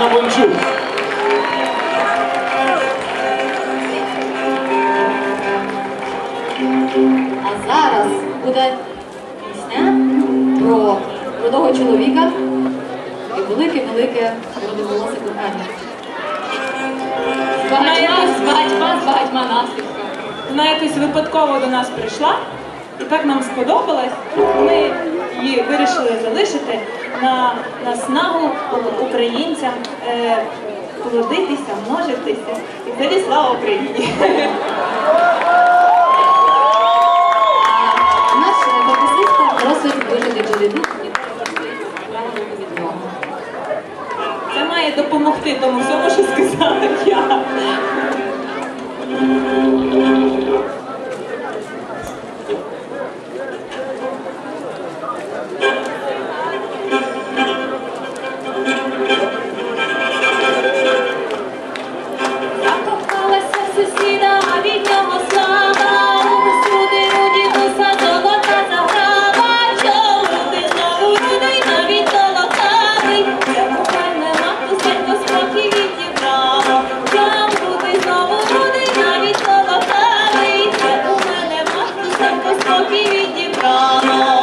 Анна Бончук. А зараз буде пісня про молодого чоловіка і велике-велике родоволосе кохання. З багатьма наслідками. Вона якось випадково до нас прийшла, і так нам сподобалось. Ми її вирішили залишити на снагу українцям плодитися, множитися. І взагалі слава Україні! Наш фотосистка просить вижити Джоліду право руку від нього. Це має допомогти тому всьому, що сказала я. Закохалася в сусіда, а від нього слава. Усюди родилася золота заграва. Чоловік знову рудий, навіть золотавий. Йому певне матусенько спокій відібрала. Чоловік знову рудий, навіть золотавий. Йому певне матусенько спокій відібрала.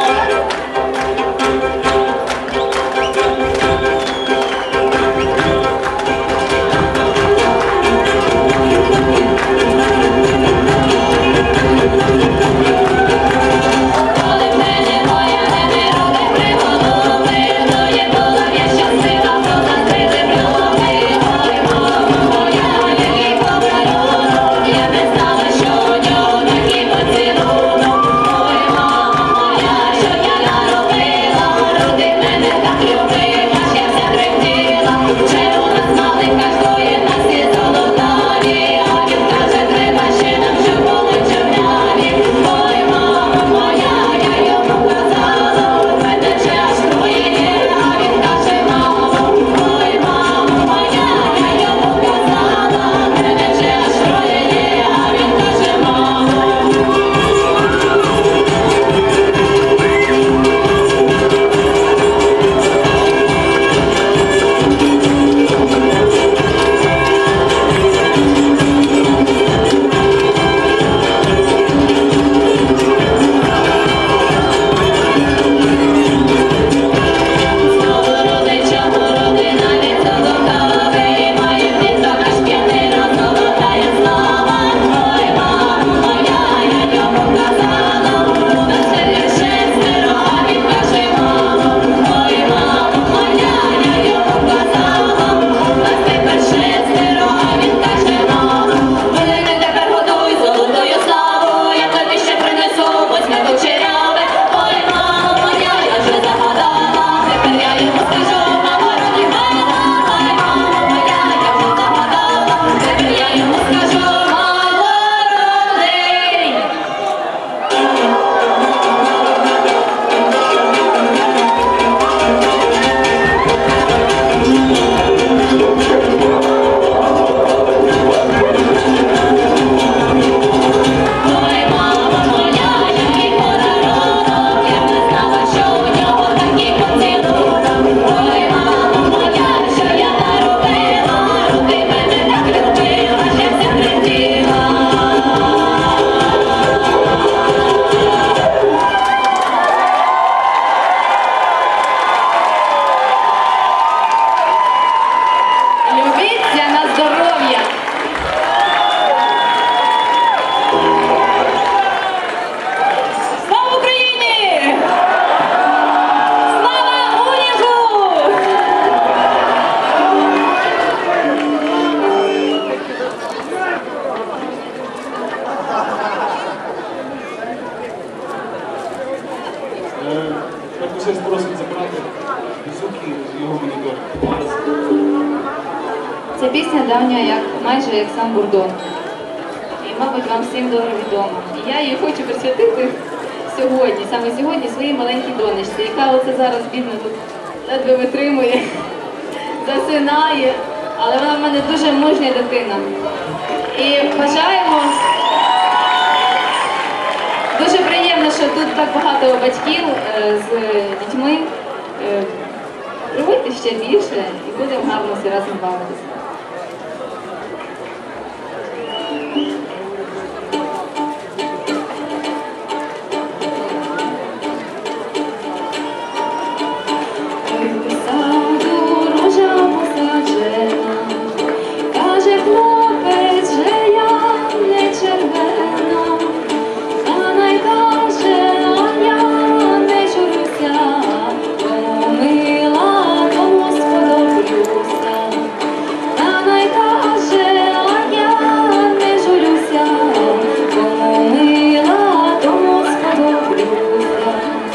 Зараз просить забрати звуки з його монітора. Ця пісня давня, майже як сам Бурдон. І, мабуть, вам всім добре відома. І я її хочу присвятити сьогодні, саме сьогодні, своїй маленькій донечці, яка оце зараз, бідно, тут ледве витримує, засинає, але вона в мене дуже мужня дитина. І бажаємо... Дуже приємно, що тут так багато батьків з дітьми. Приводьте бути ще більше і будемо гарно всі разом бавитися. Каже хлопець, що я не червена, а найкаже, а я не журюся, тому мила, тому сподоблюся. А найкаже, а я не журюся, тому мила, тому сподоблюся.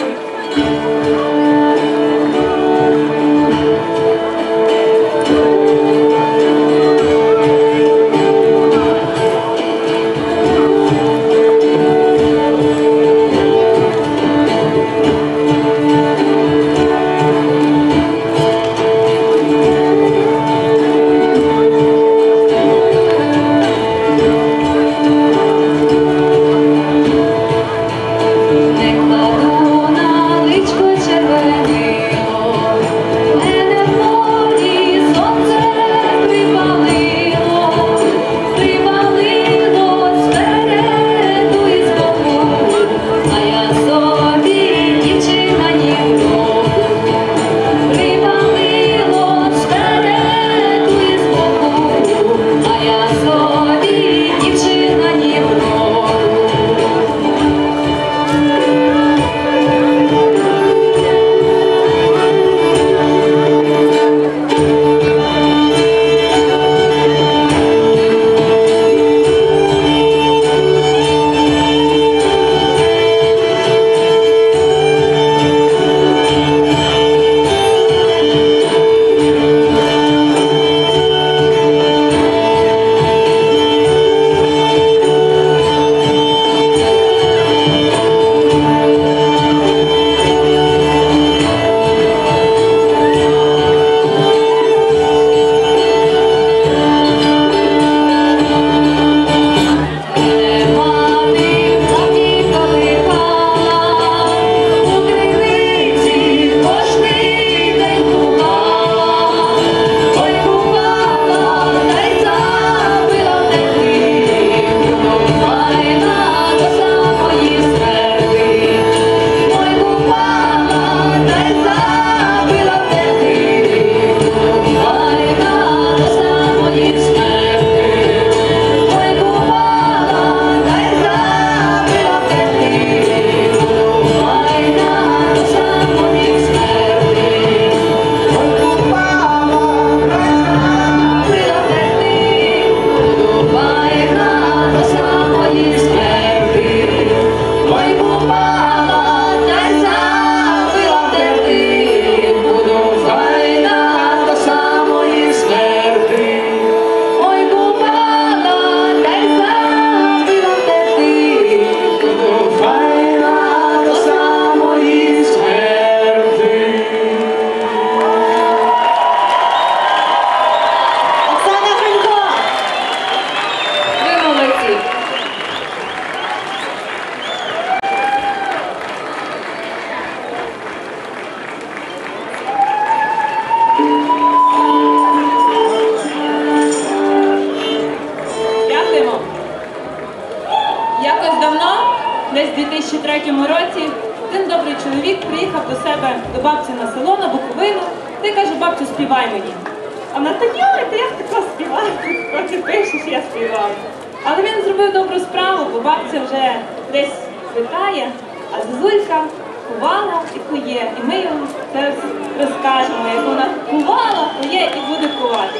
десь у 2003 році один добрий чоловік приїхав до себе, до бабці на село, на Буковину, та й каже: бабцю, співай мені. А вона: та ні, та я тако співаю, ти пишеш, я співаю. Але він зробив добру справу, бо бабця вже десь витає, а Зозулька кувала і кує. І ми йому це розкажемо, як вона кувала, кує і буде кувати.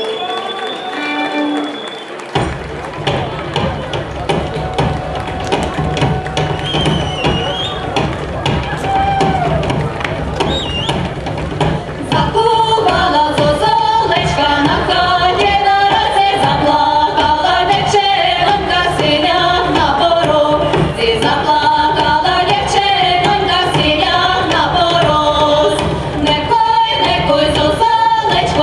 Не кой, зозулечка,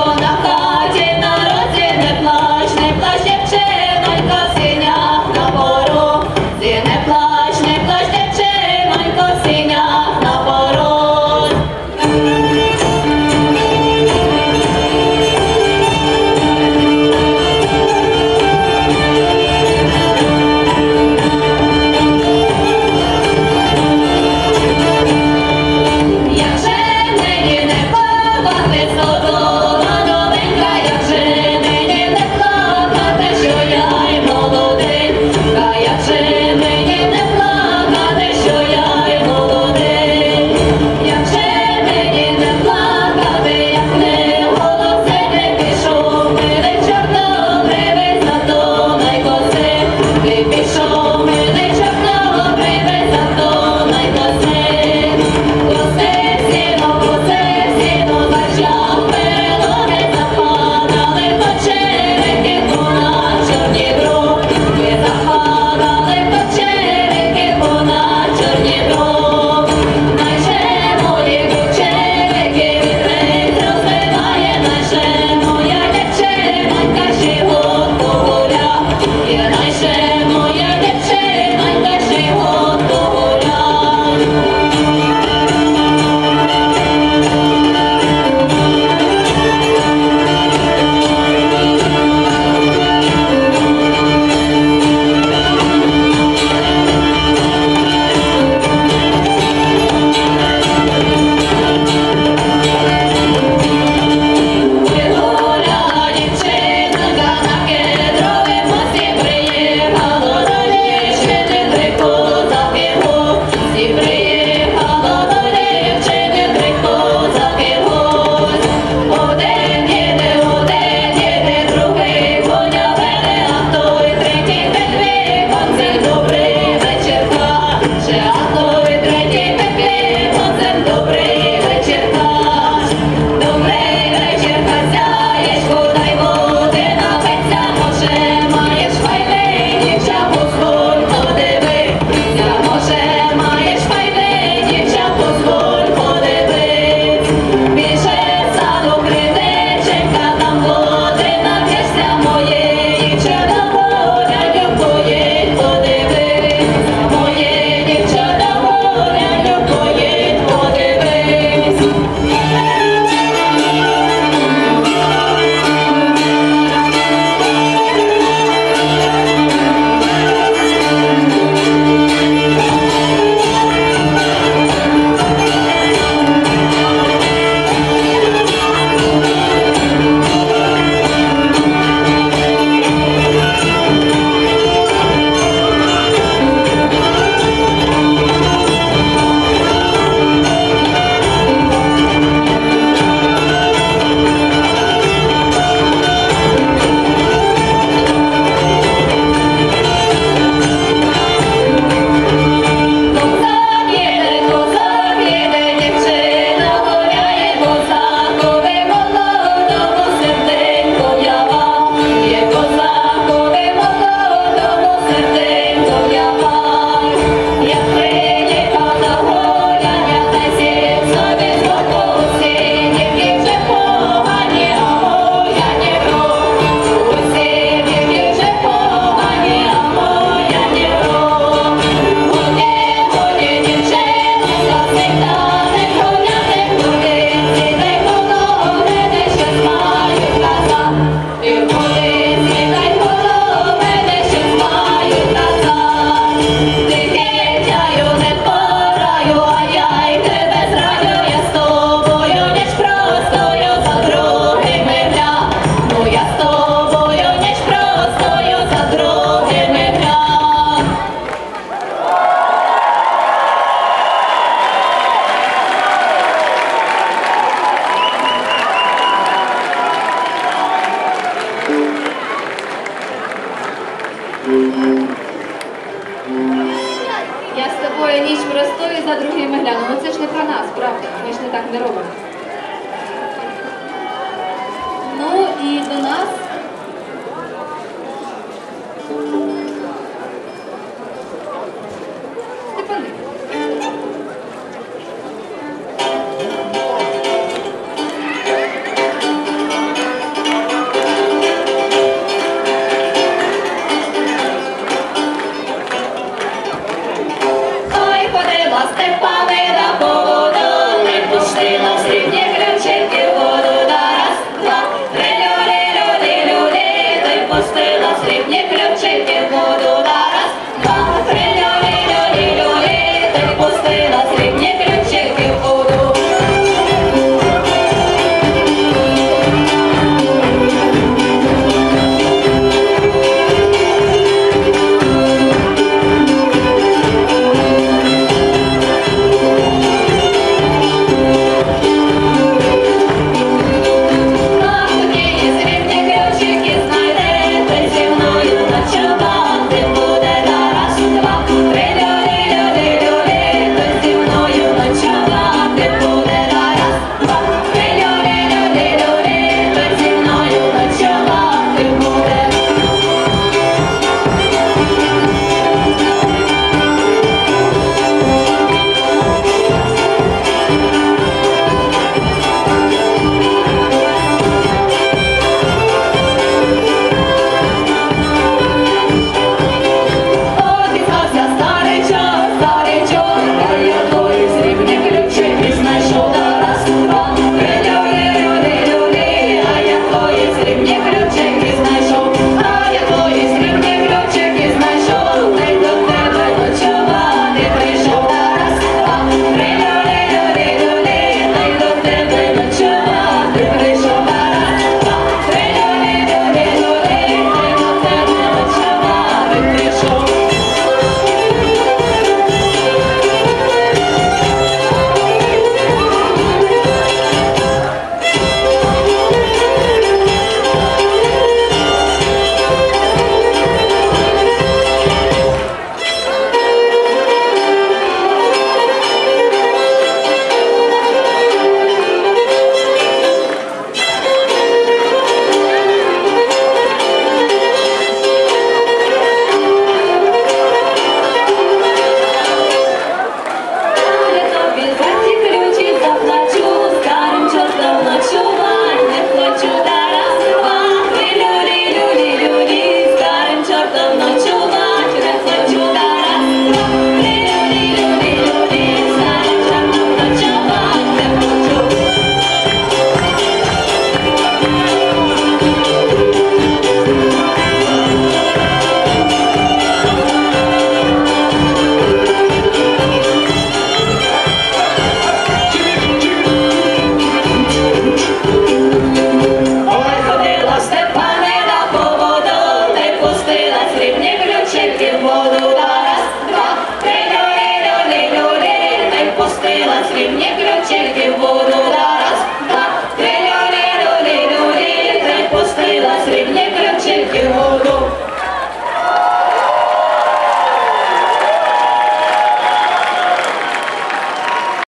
ми глянемо. Ну це ж не про нас, правда? Ми ж не так не робимо.